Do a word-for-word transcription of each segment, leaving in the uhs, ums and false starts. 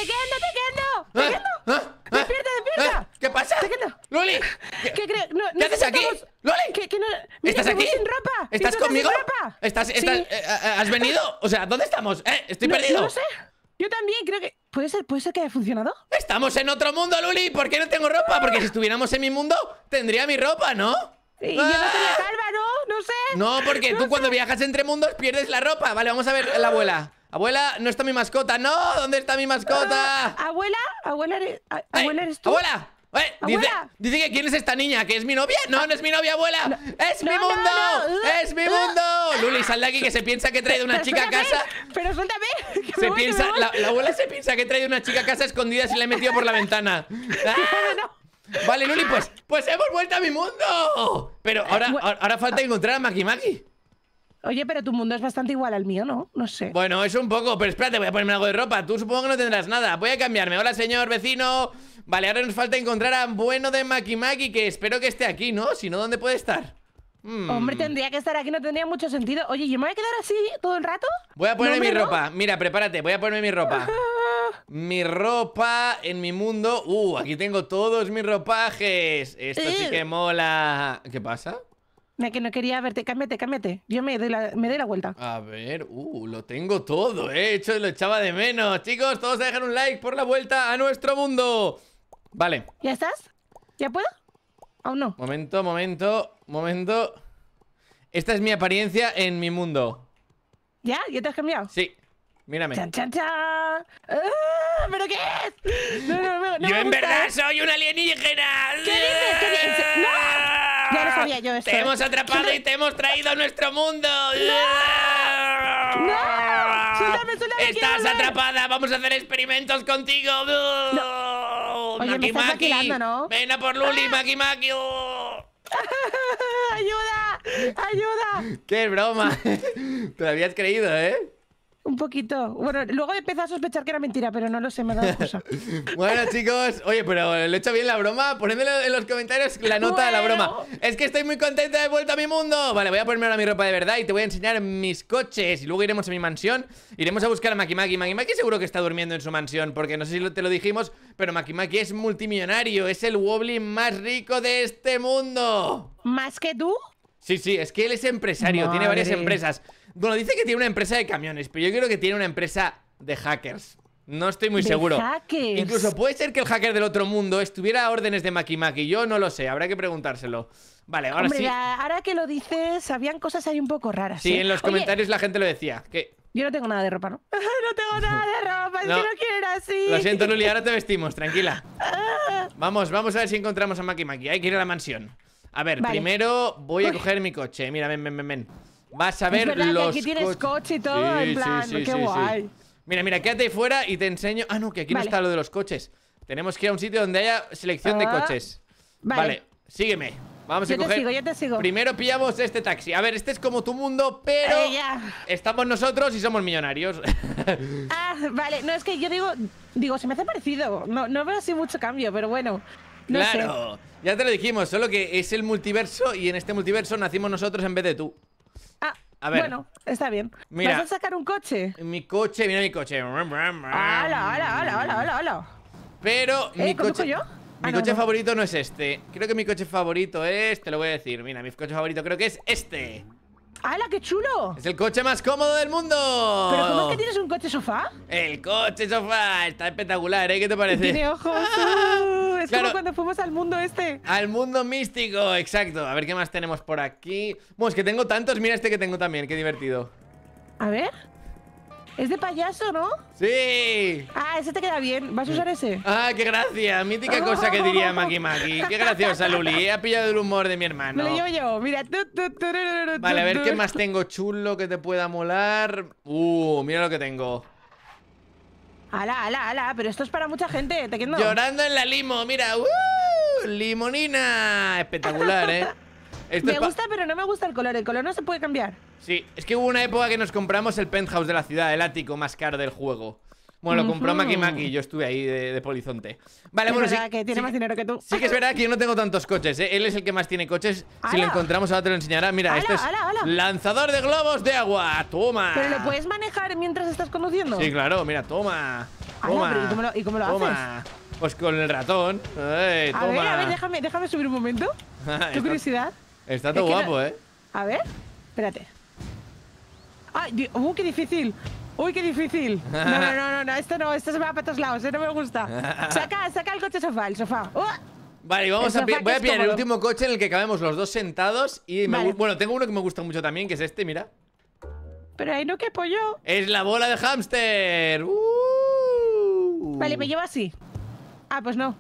quedo, te quedo, te quedo. ¿Ah? ¿Ah? Despierta, despierta. ¿Ah? ¿Qué pasa? Te quedo. ¡Luli! ¿Qué, ¿Qué, crees? No, ¿Qué no haces aquí? necesitamos- ¡Luli! ¿Qué, qué no... Mira, ¿Estás que voy aquí? sin ropa. ¿Y ¿Estás tú conmigo? sin ropa? ¿Estás, Sí. estás, eh, eh, ¿Has venido? O sea, ¿dónde estamos? Eh, estoy No- perdido. No lo sé. Yo también creo que... ¿Puede ser, puede ser que haya funcionado? Estamos en otro mundo, Luli. ¿Por qué no tengo ropa? Porque si estuviéramos en mi mundo, tendría mi ropa, ¿no? Y yo no ¡Ah! sería calva, ¿no? No sé. No, porque tú cuando viajas entre mundos pierdes la ropa. Vale, vamos a ver la abuela. Abuela, no está mi mascota. No, ¿dónde está mi mascota? Ah, abuela, abuela eres, a- ¡Eh! abuela eres tú. ¡Abuela! Eh, dice, ¡Abuela! dice que quién es esta niña, que es mi novia. No, no es mi novia, abuela. ¡Es no, mi no, mundo! no. ¡Es mi mundo! Luli, sal de aquí, que se piensa que he traído una Pero chica a espérame, casa. Pero suéltame. que me Se voy, que piensa, me voy. la, la abuela se piensa que he traído una chica a casa escondida y la he metido por la ventana. ¡Ah! Vale, Luli, pues, pues hemos vuelto a mi mundo. Pero ahora, Bu- ahora, ahora falta encontrar a Maki Maki. Oye, pero tu mundo es bastante igual al mío, ¿no? No sé. Bueno, es un poco, pero espérate, voy a ponerme algo de ropa. Tú supongo que no tendrás nada. Voy a cambiarme. Hola, señor vecino. Vale, ahora nos falta encontrar a Bueno de Maki Maki, que espero que esté aquí, ¿no? Si no, ¿dónde puede estar? Hmm. Hombre, tendría que estar aquí, no tendría mucho sentido. Oye, ¿yo me voy a quedar así todo el rato? Voy a ponerme No, mi hombre, no. ropa. Mira, prepárate, voy a ponerme mi ropa. Mi ropa en mi mundo. Uh, aquí tengo todos mis ropajes. Esto sí que mola. ¿Qué pasa? Mira, que no quería verte. Cámbiate, cámbiate. Yo me doy la, me doy la vuelta. A ver, uh, lo tengo todo, eh. Hecho, lo echaba de menos. Chicos, todos a dejar un like por la vuelta a nuestro mundo. Vale. ¿Ya estás? ¿Ya puedo? ¿Aún no? Momento, momento, momento. Esta es mi apariencia en mi mundo. ¿Ya? ¿Ya te has cambiado? Sí, mírame. ¡Chan, chan, chan! ¡Ah! ¿Pero qué es? No, no, no, no Yo me en gusta, verdad ¿eh? soy un alienígena. ¿Qué dices? ¿Qué dices? ¡No! Ya lo sabía yo esto, Te ¿eh? hemos atrapado y te hemos traído a nuestro mundo. ¡No! ¡Suéltame, suéltame! Estás quiero volver. atrapada, vamos a hacer experimentos contigo. Oye, me Maki estás Maki, vacilando, ¿no? ven a por Luli, Maki Maki. Oh. ¡Ayuda! ¡Ayuda! ¡Qué broma! Te lo habías creído, ¿eh? Un poquito. Bueno, luego empecé a sospechar que era mentira, pero no lo sé, me ha dado cosa. Bueno, chicos, oye, pero ¿le he hecho bien la broma? Ponedmelo en los comentarios la nota de la Bueno. broma. Es que estoy muy contenta de vuelta a mi mundo. Vale, voy a ponerme ahora mi ropa de verdad y te voy a enseñar mis coches. Y luego iremos a mi mansión. Iremos a buscar a Maki Maki. Maki Maki seguro que está durmiendo en su mansión, porque no sé si lo- te lo dijimos, pero Maki Maki es multimillonario. Es el Wobbly más rico de este mundo. ¿Más que tú? Sí, sí, es que él es empresario, tiene varias Madre. empresas. Bueno, dice que tiene una empresa de camiones, pero yo creo que tiene una empresa de hackers. No estoy muy ¿De seguro. hackers? Incluso puede ser que el hacker del otro mundo estuviera a órdenes de Maki Maki. Yo no lo sé, habrá que preguntárselo. Vale, ahora Hombre, sí. la- ahora que lo dices, habían cosas ahí un poco raras. Sí, ¿eh? en los Oye, comentarios la gente lo decía. Que yo no tengo nada de ropa, ¿no? No tengo nada de ropa, es No. que no quiero ir así. lo siento, Luli, ahora te vestimos, tranquila. Vamos, vamos a ver si encontramos a Maki Maki. Hay que ir a la mansión. A ver, Vale. primero voy a Uy. coger mi coche. Mira, ven, ven, ven, ven. Vas a Es ver verdad que los aquí tienes coches. coche y todo, en plan, qué guay. Mira, mira, quédate ahí fuera y te enseño. Ah, no, que aquí no Vale. está lo de los coches. Tenemos que ir a un sitio donde haya selección de Ah, coches. vale. sígueme. Vamos Yo a te coger. sigo, yo te sigo. Primero pillamos este taxi. A ver, este es como tu mundo, pero Eh, ya. estamos nosotros y somos millonarios. Ah, vale, no, es que yo digo, digo, se me hace parecido. No, no veo así mucho cambio, pero bueno. No Claro, ya te lo dijimos, solo que es el multiverso y en este multiverso nacimos nosotros en vez de tú. sé. Ah, A ver. bueno, está bien. Mira. ¿Vas a sacar un coche? Mi coche, mira mi coche. ¡Hala, hala, hala, hala, hala, hala! Pero mi ¿Eh, conduzco coche. yo? Mi Ah, no, coche no. favorito no es este. Creo que mi coche favorito es. Te lo voy a decir. Mira, mi coche favorito creo que es este. ¡Hala, qué chulo! Es el coche más cómodo del mundo. ¿Pero cómo es que tienes un coche sofá? El coche sofá. Está espectacular, ¿eh? ¿Qué te parece? Tiene ojos. uh, es Claro. como cuando fuimos al mundo este. Al mundo místico, exacto. A ver qué más tenemos por aquí. Bueno, es que tengo tantos. Mira este que tengo también. Qué divertido. A ver. Es de payaso, ¿no? ¡Sí! Ah, ese te queda bien. ¿Vas a usar ese? ¡Ah, qué gracia! Mítica cosa que diría Maki Maki. ¡Qué graciosa, Luli! He pillado el humor de mi hermano. Me lo llevo yo. Mira. Tu, tu, tu, tu, tu, Vale, a ver tu. qué más tengo chulo que te pueda molar. Uh, mira lo que tengo. Ala, ala, ala. Pero esto es para mucha gente. Te quedo. Llorando en la limo, mira. ¡Uh! ¡Limonina! Espectacular, ¿eh? Esto Me es pa- gusta, pero no me gusta el color. El color no se puede cambiar. Sí, es que hubo una época que nos compramos el penthouse de la ciudad, el ático más caro del juego. Bueno, lo compró Ujú. Maki Maki, yo estuve ahí de, de polizonte. Vale, Es bueno, verdad sí, que tiene sí- más dinero que tú. Sí que es verdad que yo no tengo tantos coches, ¿eh? Él es el que más tiene coches. Si ¡Hala! lo encontramos ahora te lo enseñará. Mira, ¡Hala, esto es hala, hala! lanzador de globos de agua. Toma. ¿Pero lo puedes manejar mientras estás conduciendo? Sí, claro, mira, toma. Toma. Ala, pero ¿y cómo lo, y cómo lo haces? Toma. Pues con el ratón. Ay, A toma. ver, a ver, déjame, déjame subir un momento. Está- Qué curiosidad. Está todo Es que guapo, no- ¿eh? A ver, espérate. ¡Ay! di- ¡Uh, qué difícil! ¡Uy, qué difícil! No, no, no, no, no, esto no, esto se va para todos lados, ¿eh? No me gusta. Saca, saca el coche sofá, el sofá. ¡Uh! Vale, y vamos El a pi- sofá voy que a es pillar el cómodo. último coche en el que cabemos los dos sentados. Y me Vale. gu- bueno, tengo uno que me gusta mucho también, que es este, mira. Pero ahí no quepo yo. Es la bola de hámster. Uh. Vale, me llevo así. Ah, pues no.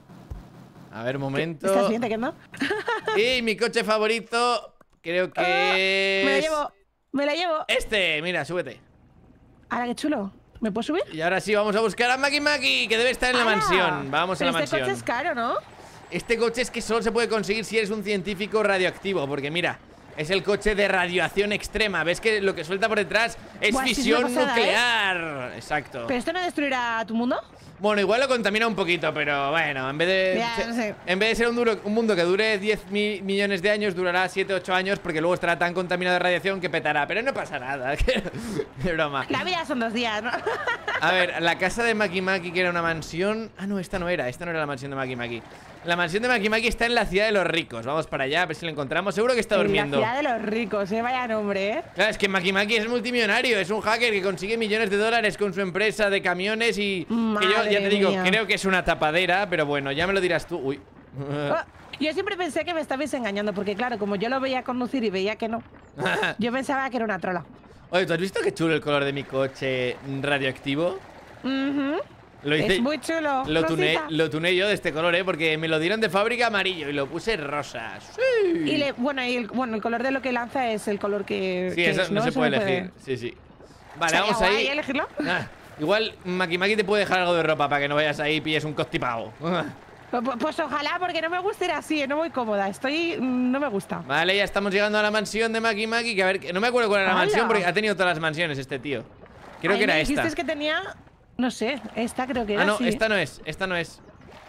A ver, un momento. ¿Estás bien, que no? Y mi coche favorito, creo que Ah, me la es llevo, me la llevo. este. Mira, súbete. Ahora, qué chulo. ¿Me puedo subir? Y ahora sí, vamos a buscar a Maki Maki, que debe estar en la ¡Hala! mansión. Vamos a Pero la este mansión. coche es caro, ¿no? Este coche es que solo se puede conseguir si eres un científico radioactivo. Porque mira, es el coche de radiación extrema. ¿Ves que lo que suelta por detrás es Buah, sí, es fisión una pasada, ¿eh? nuclear? Exacto. ¿Pero esto no destruirá tu mundo? Bueno, igual lo contamina un poquito, pero bueno, en vez de Ya, se- no sé. en vez de ser un, duro- un mundo que dure diez mi- millones de años, durará siete, ocho años, porque luego estará tan contaminado de radiación que petará. Pero no pasa nada, que- de broma. La vida son dos días, ¿no? A ver, la casa de Maki Maki, que era una mansión. Ah, no, esta no era, esta no era la mansión de Maki Maki. La mansión de Maki Maki está en la ciudad de los ricos. Vamos para allá, a ver si lo encontramos. Seguro que está durmiendo. En la ciudad de los ricos, ¿eh? Vaya nombre, ¿eh? Claro, es que Maki Maki es multimillonario, es un hacker que consigue millones de dólares con su empresa de camiones y que yo ya Madre te digo, mía. creo que es una tapadera, pero bueno, ya me lo dirás tú. Uy. Oh, yo siempre pensé que me estabais engañando, porque claro, como yo lo veía conducir y veía que no, yo pensaba que era una trola. Oye, ¿tú has visto qué chulo el color de mi coche radioactivo? Ujú. Lo hice, Es muy chulo. lo tuné, rosita. lo tuné yo de este color, ¿eh? Porque me lo dieron de fábrica amarillo y lo puse rosa. Sí. Y le, bueno, y el, bueno, el color de lo que lanza es el color que. Sí, que eso es, no, se Eso puede no elegir. Sí, sí. Vale, ¿Sería vamos guay ahí. elegirlo? Ah, igual Maki Maki te puede dejar algo de ropa para que no vayas ahí y pilles un constipado. Pues, pues ojalá, porque no me gusta ir así, no voy cómoda. Estoy. No me gusta. Vale, ya estamos llegando a la mansión de Maki Maki. Que a ver, que no me acuerdo cuál era la ¡Hala! mansión porque ha tenido todas las mansiones este tío. Creo Ahí que era me esta. dijiste que tenía. No sé, esta creo que era. Ah, no, sí. esta no es, esta no es.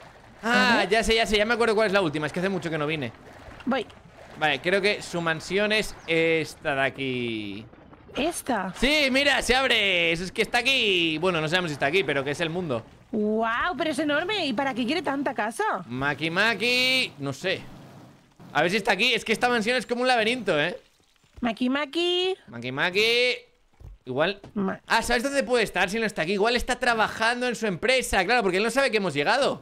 A Ah, ver. ya sé, ya sé, ya me acuerdo cuál es la última. Es que hace mucho que no vine. Voy. Vale, creo que su mansión es esta de aquí. Esta. Sí, mira, se abre. Eso es que está aquí. Bueno, no sabemos si está aquí, pero que es el mundo. ¡Wow! Pero es enorme. ¿Y para qué quiere tanta casa? Maki Maki. No sé. A ver si está aquí. Es que esta mansión es como un laberinto, ¿eh? Maki Maki. Maki Maki. Igual. Ma- Ah, ¿sabes dónde puede estar si no está aquí? Igual está trabajando en su empresa. Claro, porque él no sabe que hemos llegado.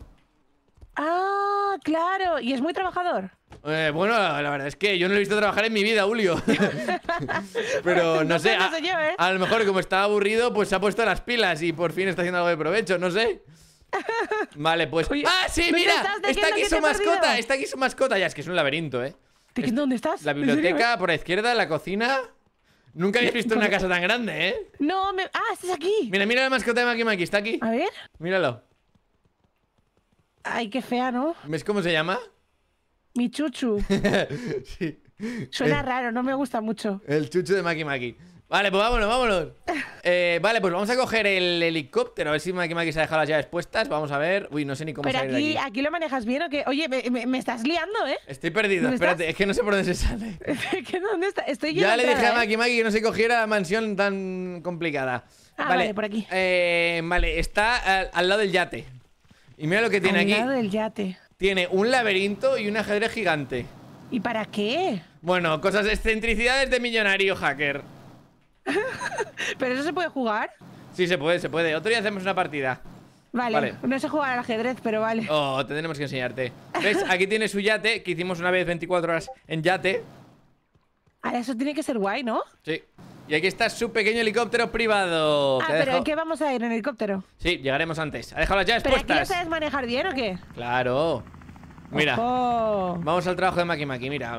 Ah, claro. Y es muy trabajador. Eh, bueno, la verdad es que yo no lo he visto trabajar en mi vida, Julio. Pero no sé, No a, sé yo, ¿eh? a lo mejor como estaba aburrido, pues se ha puesto las pilas y por fin está haciendo algo de provecho, no sé. Vale, pues... Oye, ¡Ah, sí, ¿dónde mira! estás? ¿De qué Está es lo aquí que su te has mascota, perdido? está aquí su mascota. Ya, es que es un laberinto, ¿eh? ¿De qué- Es- ¿Dónde estás? La ¿En serio, biblioteca eh? por la izquierda, la cocina... Nunca habías visto una casa tan grande, ¿eh? No, me... Ah, estás aquí. Mira, mira la mascota de Maki Maki, está aquí. A ver. Míralo. Ay, qué fea, ¿no? ¿Ves cómo se llama? Mi chuchu. Sí. Suena raro, no me gusta mucho. El chucho de Maki Maki. Vale, pues vámonos, vámonos. Eh, vale, pues vamos a coger el helicóptero. A ver si Maki Maki se ha dejado las llaves puestas. Vamos a ver. Uy, no sé ni cómo Pero salir de aquí, aquí. aquí lo manejas bien o qué? Oye, me, me- me estás liando, ¿eh? Estoy perdido, ¿Dónde espérate. estás? Es que no sé por dónde se sale. ¿Qué- ¿Dónde está? Estoy yo Ya en le la dije a entrada, ¿eh? Maki Maki que no se cogiera la mansión tan complicada. Ah, vale, por aquí. eh, vale, está al, al lado del yate. Y mira lo que tiene Al aquí. lado del yate. Tiene un laberinto y un ajedrez gigante. ¿Y para qué? Bueno, cosas de excentricidades de millonario hacker. ¿Pero eso se puede jugar? Sí, se puede, se puede. Otro día hacemos una partida. Vale, Vale. no sé jugar al ajedrez, pero vale. Oh, tendremos que enseñarte. ¿Ves? Aquí tiene su yate, que hicimos una vez veinticuatro horas en yate. Ahora, eso tiene que ser guay, ¿no? Sí. Y aquí está su pequeño helicóptero privado. Ah, que ha pero dejado- ¿en qué vamos a ir? ¿En helicóptero? Sí, llegaremos antes. Ha dejado las llaves ¿Pero aquí lo puestas. sabes manejar bien o qué? Claro. Mira. Ojo. Vamos al trabajo de Maki Maki, mira.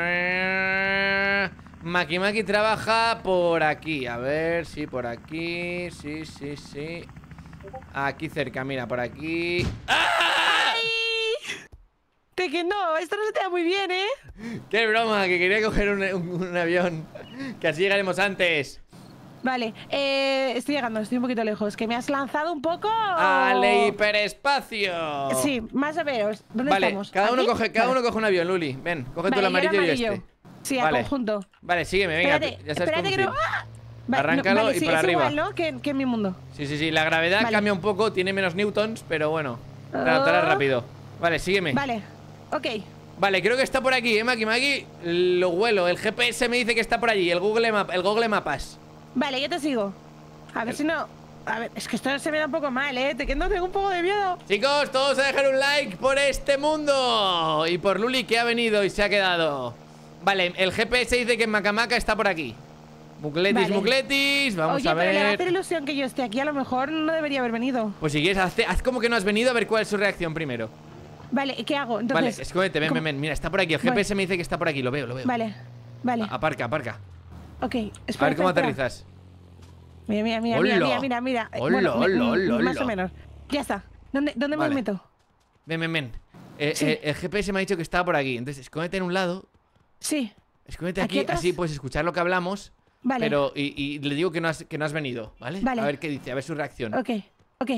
Maki Maki trabaja por aquí. A ver, sí, por aquí. Sí, sí, sí. Aquí cerca, mira, por aquí. ¡Ah! ¡Ay! Te que no, esto no se te da muy bien, ¿eh? ¡Qué broma! Que quería coger un, un- un avión. Que así llegaremos antes. Vale, eh, estoy llegando, estoy un poquito lejos. ¿Que me has lanzado un poco? ¡Al hiperespacio! Sí, más o menos. ¿Dónde Vale, estamos? cada uno ¿Aquí? coge, cada Vale. uno coge un avión, Luli. Ven, coge tú Vale, el yo amarillo, y este. Sí, Vale. al conjunto. Vale, sígueme, venga. Espérate, ya sabes espérate que no. conducir. ¡Ah! Va, Arráncalo no, vale, y sí, para es arriba. igual, ¿no? Que, que en mi mundo. Sí, sí, sí. La gravedad Vale. cambia un poco, tiene menos newtons, pero bueno. Te adaptarás Oh. rápido. Vale, sígueme. Vale, ok. Vale, creo que está por aquí, ¿eh, Maki Maki? Lo huelo. El G P S me dice que está por allí. El Google, Map, el Google Mapas. Vale, yo te sigo. A ver si no... A ver, es que esto se me da un poco mal, ¿eh? Te quedo, tengo un poco de miedo. Chicos, todos a dejar un like por este mundo. Y por Luli, que ha venido y se ha quedado. Vale, el G P S dice que Macamaca está por aquí. Mucletis, Vale. mucletis. Vamos Oye, a pero le va a ver. hacer ilusión que yo esté aquí. A lo mejor no debería haber venido. Pues si quieres, haz, haz como que no has venido, a ver cuál es su reacción primero. Vale, ¿y qué hago? Vale, Entonces, escóndete, ven, ¿cómo? ven, ven. Mira, está por aquí. El G P S me dice que está por aquí. Lo veo, lo veo. Vale, vale. A- Aparca, aparca. Ok, espera, A ver cómo espera, espera. aterrizas. Mira, mira, mira, Hola. mira, mira, mira, mira. Eh, Hola, bueno, me- hola, mm, hola, Más hola. o menos. Ya está. ¿Dónde, dónde Vale. me meto? Ven, ven, ven. Eh, Sí. eh, el G P S me ha dicho que estaba por aquí. Entonces, escóndete en un lado. Sí. Escóndete ¿Aquí aquí, atrás? así puedes escuchar lo que hablamos. Vale. Pero, y, y le digo que no, has, que no has venido, ¿vale? Vale. A ver qué dice, a ver su reacción. Ok, ok.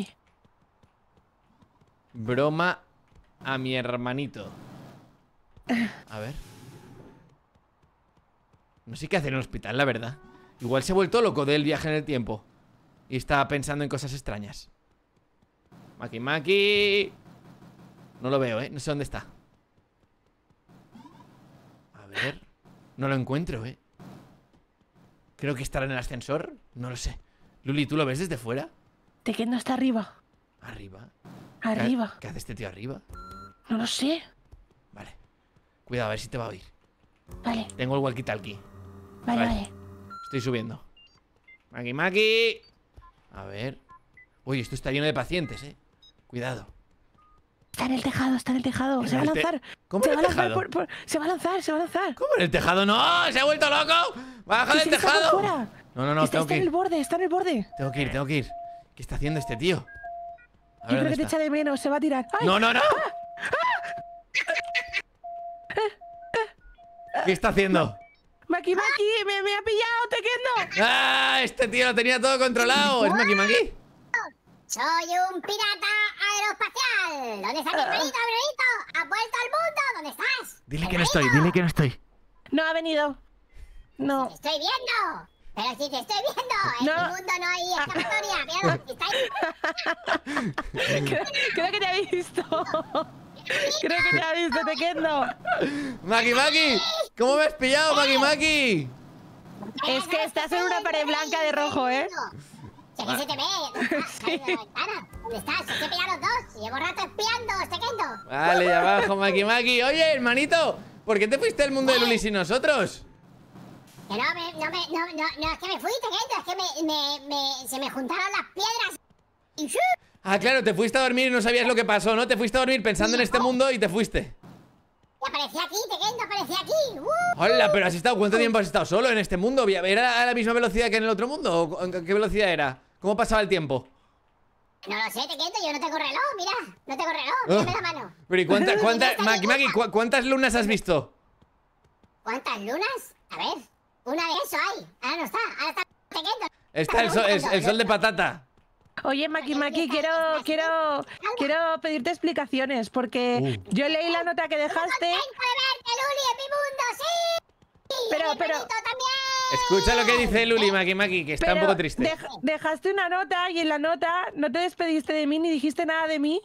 Broma a mi hermanito. A ver. No sé qué hacer en el hospital, la verdad. Igual se ha vuelto loco del viaje en el tiempo. Y está pensando en cosas extrañas. Maki Maki. No lo veo, ¿eh? No sé dónde está. A ver. No lo encuentro, ¿eh? Creo que estará en el ascensor. No lo sé. Luli, ¿tú lo ves desde fuera? Tequendo está arriba. Arriba. ¿Qué- Arriba. ¿Qué hace este tío arriba? No lo sé. Vale. Cuidado, a ver si te va a oír. Vale, Tengo el walkie-talkie. vale, Vale. vale. Estoy subiendo. Maki Maki. A ver. Uy, esto está lleno de pacientes, eh. Cuidado. Está en el tejado, está en el tejado. ¿En Se va a el te- lanzar. ¿Cómo se en va el a lanzar tejado? por- por- Se va a lanzar, se va a lanzar. ¿Cómo en el tejado? ¡No! ¡Se ha vuelto loco! ¡Baja Que del sí, que está por tejado! fuera. No, no, no, está tengo está que en el ir. borde, está en el borde. Tengo que ir, tengo que ir. ¿Qué está haciendo este tío? A Yo ver creo dónde que te está. echa de menos, se va a tirar. ¡Ay! ¡No, no, no! ¿Qué está haciendo? Maki, Maki, me, me ha pillado, Tequendo. ¡Ah! Este tío lo tenía todo controlado. ¿Es Maki Maki? Soy un pirata aeroespacial. ¿Dónde está mi hermanito, hermanito? ¿Has vuelto al mundo? ¿Dónde estás? Dile que no estoy, dile que no estoy. No ha venido. No. Te estoy viendo. Pero si te estoy viendo. En No. mi mundo no hay escapatoria. Mira, está ahí. creo, creo que te ha visto. Creo que te ha visto, Tequendo. ¡Maki Maki! ¿Cómo me has pillado, Maki Maki? Es que estás en una pared blanca de rojo, ¿eh? Si aquí se te ve. ¿Dónde estás? En la ventana. ¿Dónde estás? Se te pillan los dos. Si llevo rato espiando, estoy quieto. Vale, y abajo, Maki Maki. Oye, hermanito, ¿por qué te fuiste al mundo de Luli sin nosotros? Que no, me, no, me, no, no, no, es que me fui, te quieto. Es que me, me, me, se me juntaron las piedras. Y ¡shu! Ah, claro, te fuiste a dormir y no sabías lo que pasó, ¿no? Te fuiste a dormir pensando en este mundo y te fuiste. Y aparecí aquí, te quieto, aparecí aquí. ¡Uh! Hola, pero has estado, ¿cuánto tiempo has estado solo en este mundo? ¿Era a la misma velocidad que en el otro mundo? ¿O en qué velocidad era? ¿Cómo pasaba el tiempo? No lo sé, te quieto, yo no tengo reloj, mira. No tengo reloj, Oh. mírame la mano. Pero ¿y cuánta, cuánta, Maki Maki, ¿cu- cuántas lunas has visto? ¿Cuántas lunas? A ver, una de eso hay. Ahora no está, ahora está te quieto. Está el sol, el, el sol de patata. Oye, Maki, Maki, quiero, quiero, quiero pedirte explicaciones porque Uh. yo leí la nota que dejaste. ¡Contento de verte, Luli, en mi mundo, sí! Pero, Y mi pero- hermanito también. Escucha lo que dice Luli, Maki Maki, que está Pero un poco triste. dej- dejaste una nota y en la nota no te despediste de mí ni dijiste nada de mí.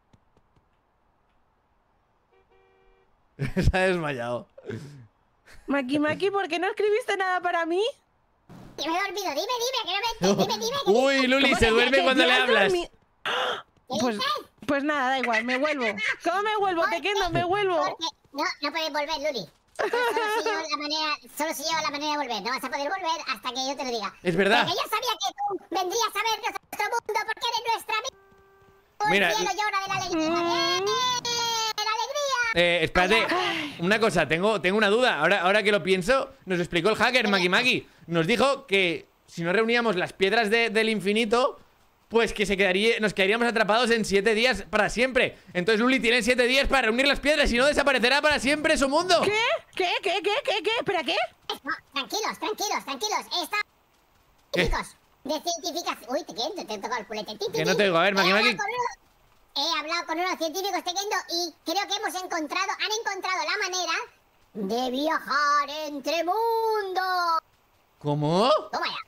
Se ha desmayado. Maki, Maki, ¿por qué no escribiste nada para mí? Que me he dormido, dime, dime, que no me dime, dime, que Uy, Luli, ¿Cómo se que- duerme que cuando ya le has hablas. dormi- ¿qué Pues, dices? pues nada, da igual, me vuelvo. ¿Cómo me vuelvo? Tequendo, me vuelvo. Porque no, no puedes volver, Luli. Solo si llevo la manera, solo si llevo la manera de volver. No vas a poder volver hasta que yo te lo diga. Es verdad. Porque yo sabía que tú vendrías a ver nuestro mundo porque eres nuestra amiga. Mira, El cielo llora de la alegría. ¡Bien! ¡La alegría! Eh, espérate, una cosa, tengo, tengo una duda. Ahora, ahora que lo pienso, nos explicó el hacker Maki Maki. Nos dijo que si no reuníamos las piedras de- del infinito, pues que se quedaría, nos quedaríamos atrapados en siete días para siempre. Entonces Luli tiene siete días para reunir las piedras y no desaparecerá para siempre su mundo. ¿Qué? ¿Qué? ¿Qué? ¿Qué? ¿Qué? ¿Qué? ¿Espera qué? No, tranquilos, tranquilos, tranquilos. Está. ¿Qué? Científicos. De científicas. Uy, te quedo, te he tocado el culete. Ti, ti, Que no ti. te oigo. A ver, Maki He Maki. hablado con unos- He hablado con unos científicos, te quedo, y creo que hemos encontrado, han encontrado la manera de viajar entre mundos. ¿Cómo? Toma ya.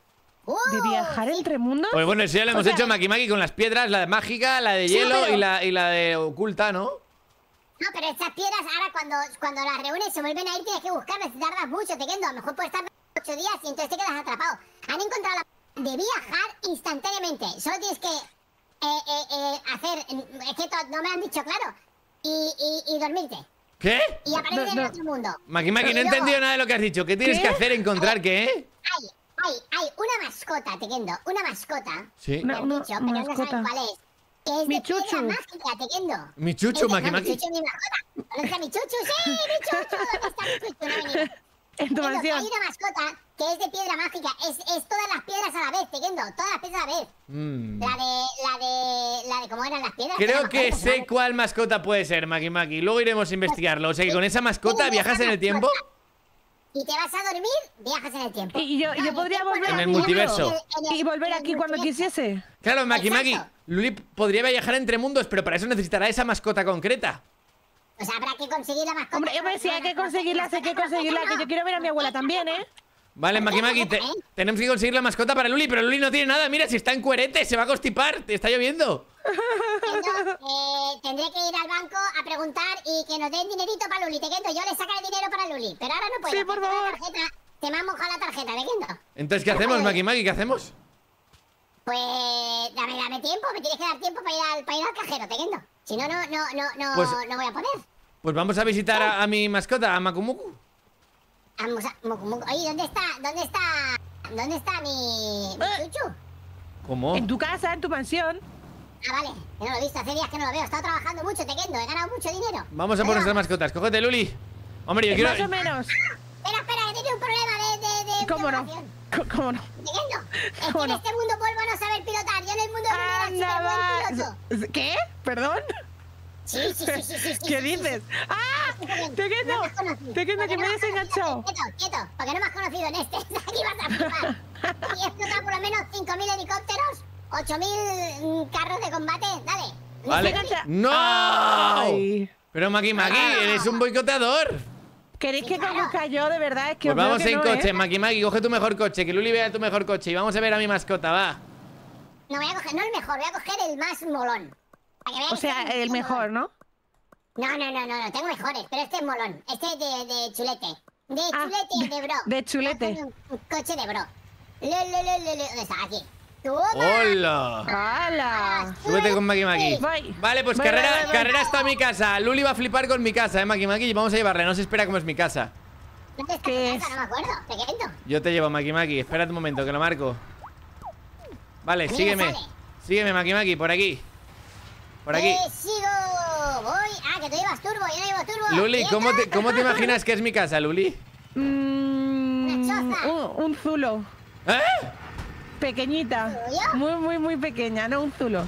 Uh, ¿De viajar sí. entre mundos? Pues bueno, eso ya lo hemos O sea- hecho Maki Maki con las piedras, la de mágica, la de Sí, hielo pero- y, la, y la de oculta, ¿no? No, pero estas piedras ahora cuando, cuando las reúnes se vuelven a ir, tienes que buscarlas y tardas mucho, te quedo. A lo mejor puedes estar ocho días y entonces te quedas atrapado. Han encontrado la de viajar instantáneamente. Solo tienes que eh, eh, eh, hacer, es que to- no me lo han dicho claro, y, y, y dormirte. ¿Qué? Y aparecer No, en no. otro mundo. Maki Maki, no he Y luego entendido nada de lo que has dicho. ¿Qué tienes ¿Qué? que hacer? ¿Encontrar qué? Hay, hay, hay una mascota, te quedo. Una mascota. Sí. Me Una- han una- dicho, una pero no mascota. saben cuál es. Que es Mi de piedra chuchu. mágica, te quedo. Mi chuchu, Es de- Maki no, Maki. Mi chuchu, mi mascota. ¿Dónde está mi chuchu? ¡Sí, mi chuchu! ¿Dónde está mi chuchu? No ha venido. En tu Kendo, que mansión. hay una mascota que es de piedra mágica. Es, es todas las piedras a la vez, te Kendo. Todas las piedras a la vez. Mm. La de... La de... La de cómo eran las piedras. Creo que Era sé más cuál mascota puede ser, Maki Maki. Luego iremos a investigarlo. O sea que con esa mascota viajas en el tiempo. Y te vas a dormir, viajas en el tiempo. Y, y yo, y No, yo en podría tiempo volver no, En el aquí, multiverso. en el- en el- y volver en el aquí cuando multiverso. quisiese. Claro, Maki Maki. Exacto. Luli podría viajar entre mundos, pero para eso necesitará esa mascota concreta. O sea, habrá que conseguir la mascota. Hombre, hombre, si hay que conseguirla, si hay que conseguirla, que yo quiero ver a mi abuela también, ¿eh? Vale, Maki Maki, te- tenemos que conseguir la mascota para Luli, pero Luli no tiene nada. Mira, si está en cuerete, se va a constipar. Te está lloviendo. Kendo, eh, tendré que ir al banco a preguntar y que nos den dinerito para Luli. Te Kendo, yo le sacaré dinero para Luli. Pero ahora no puedo. Sí, por porque la favor. tarjeta- Se me ha mojado la tarjeta, ¿te Kendo? Entonces, ¿qué hacemos, Maki Maki? ¿Qué hacemos? Pues dame, dame tiempo, me tienes que dar tiempo para ir al, para ir al cajero, te Kendo. Si no, no, no, no, no, Pues- no voy a poder. Pues vamos a visitar a, a mi mascota, a Makumuku. Vamos a... Mucu, mucu. Oye, ¿dónde está? ¿Dónde está? ¿Dónde está mi... mi Eh. chuchu? ¿Cómo? En tu casa, en tu mansión. Ah, vale. Que no lo he visto. Hace días que no lo veo. He estado trabajando mucho, te Kendo. He ganado mucho dinero. Vamos a por nuestras mascotas. Cógete, Luli. Hombre, yo quiero... Más o menos. Espera, espera, que tiene un problema de... de, de ¿Cómo no? programación. C- ¿Cómo no? Te Kendo. Es que ¿Cómo en no? este mundo vuelvo a no saber pilotar. Yo en el mundo de Luli Anda, era va. súper buen piloto. ¿Qué? ¿Perdón? Sí, sí, sí, sí, sí, sí. ¿Qué sí, dices? sí, ¡Ah! sí, sí. ¡Te quedo! No me has conocido. ¡Te quedo Porque que no me he me has conocido. desenganchado! Quieto, quieto, porque no me has conocido en este. Aquí vas a flipar. Y he explotado por lo menos cinco mil helicópteros, ocho mil carros de combate. Dale. Vale. Desengancha. ¡No! Ay. Pero Maki Maki, Ah. eres un boicoteador. ¿Queréis Sí, que claro. conduzca yo? De verdad, es que Pues os veo vamos que en no, coche, ¿eh? Maki Maki, coge tu mejor coche, que Luli vea tu mejor coche y vamos a ver a mi mascota, va. No voy a coger, no el mejor, voy a coger el más molón. Para que veáis O sea, que es el un mejor, molón. ¿no? No, no, no, no, no, tengo mejores, pero este es molón. Este es de, de chulete. De Ah, chulete, de, bro. de chulete. Voy a coger Un, un coche de bro. Le, le, le, le, le. ¿Dónde está? Aquí. ¡Toma! ¡Hola! ¡Hala! Súbete con Maki Maki. Voy. Vale, pues Voy, carrera, voy, voy, voy. carrera hasta mi casa. Luli va a flipar con mi casa, eh, Maki Maki. Vamos a llevarle, no se espera cómo es mi casa. ¿Dónde está ¿Qué tu casa? es? No me acuerdo, pequeño. Yo te llevo, Maki Maki. Espérate un momento, que lo marco. Vale, Mira, sígueme. sale. Sígueme, Maki Maki, por aquí. Por aquí. Eh, sigo. Voy. Ah, que tú llevas turbo, yo no llevo turbo. Luli, ¿cómo te, ¿cómo te imaginas que es mi casa, Luli? Mm, Una choza. un, un zulo. ¿Eh? Pequeñita. ¿Tuyo? Muy, muy, muy pequeña, no un zulo.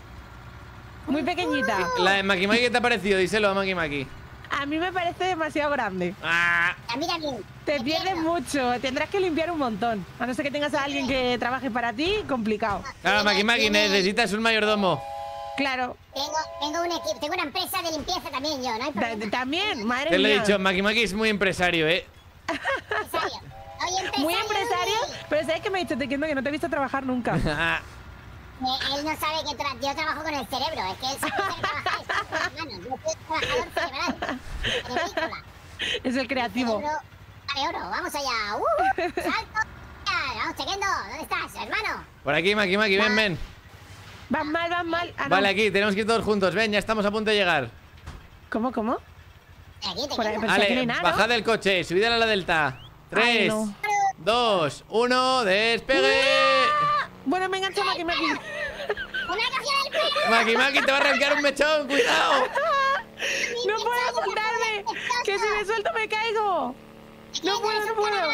Muy pequeñita. La de Maki Maki, ¿qué te ha parecido? Díselo a Maki Maki. A mí me parece demasiado grande. Ah, A mí también. Te Me pierdes pierdo. mucho, tendrás que limpiar un montón. A no ser que tengas a alguien que trabaje para ti, complicado. claro, Maki Maki, necesitas un mayordomo. Claro, Tengo, tengo un equipo, tengo una empresa de limpieza también yo, no hay ta- problema. también, madre Te lo he mía. dicho, Maki Maki es muy empresario, ¿eh? Empresario. Oye, empresario. Muy empresario, pero sabes que me ha dicho Tequendo que no te he visto trabajar nunca. Eh, él no sabe que tra- yo trabajo con el cerebro, es que él se piensa que trabajar es con las manos. Yo soy trabajador cerebral. Cerebrícola. Es el creativo. Cerebro. Vale, oro, vamos allá. ¡Uh! ¡Salto! Vamos, Chequendo, ¿dónde estás, hermano? Por aquí, Maki Maki, ven, ven. Van mal, van mal. Ah, no. Vale, aquí, tenemos que ir todos juntos. Ven, ya estamos a punto de llegar. ¿Cómo, cómo? Aquí, Por ahí, Chequendo. pero si aquí no hay Vale, nada, ¿no? bajad del coche, subid a la delta. Tres, no. dos, uno, despegue. ¡Ah! Bueno, me engancho Maki Maki. ¡Una cogió del pelo! Maki Maki, te va a arrancar un mechón, cuidado. ¡No puedo soltarme! ¡Que si me suelto me caigo! No puedo, no puedo.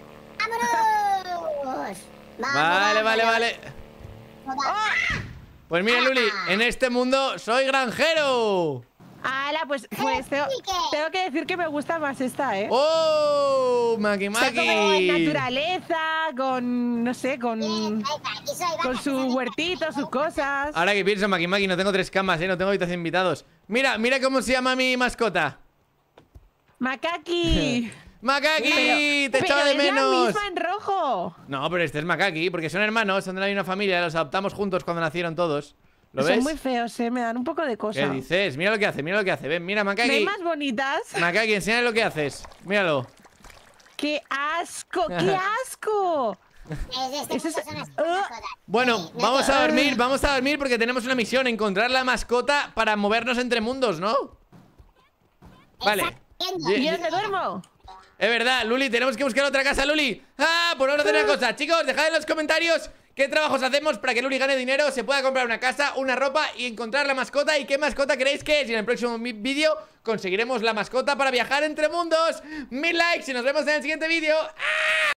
¡Vámonos! Vamos, Vale, vale, vamos. vale. Vamos. Pues mira, Luli, en este mundo soy granjero. ¡Hala! Pues, pues tengo, tengo que decir que me gusta más esta, ¿eh? ¡Oh! Maki O sea, como en Maki. naturaleza, con, no sé, con, Bien, ahí está, aquí soy, con vacas, su aquí huertito, sus cosas. Ahora que pienso, Maki Maki, no tengo tres camas, ¿eh? No tengo habitación invitados. Mira, mira cómo se llama mi mascota. Macaki. ¡Macaki! ¡Te Pero echaba de es la menos! misma en rojo. No, pero este es Macaki, porque son hermanos, son de la misma familia, los adoptamos juntos cuando nacieron todos. ¿Lo Son ves? muy feos, eh, me dan un poco de cosa. ¿Qué dices? Mira lo que hace, mira lo que hace. Ven, mira, ¿No hay Macaki. más bonitas? Macaki, enséñale lo que haces. Míralo. ¡Qué asco! ¡Qué asco! Es de Eso este es- personas Ah. mascotas. Bueno, Sí, no vamos te- a dormir, vamos a dormir porque tenemos una misión, encontrar la mascota para movernos entre mundos, ¿no? Vale. Exacto. Ye- ¿Y dónde duermo? Es verdad, Luli, tenemos que buscar otra casa, Luli. Ah, por ahora hacer una cosa. Chicos, dejad en los comentarios qué trabajos hacemos para que Luli gane dinero, se pueda comprar una casa, una ropa y encontrar la mascota. Y qué mascota creéis que es. Y en el próximo mi- vídeo conseguiremos la mascota para viajar entre mundos. Mil likes y nos vemos en el siguiente vídeo. ¡Ah!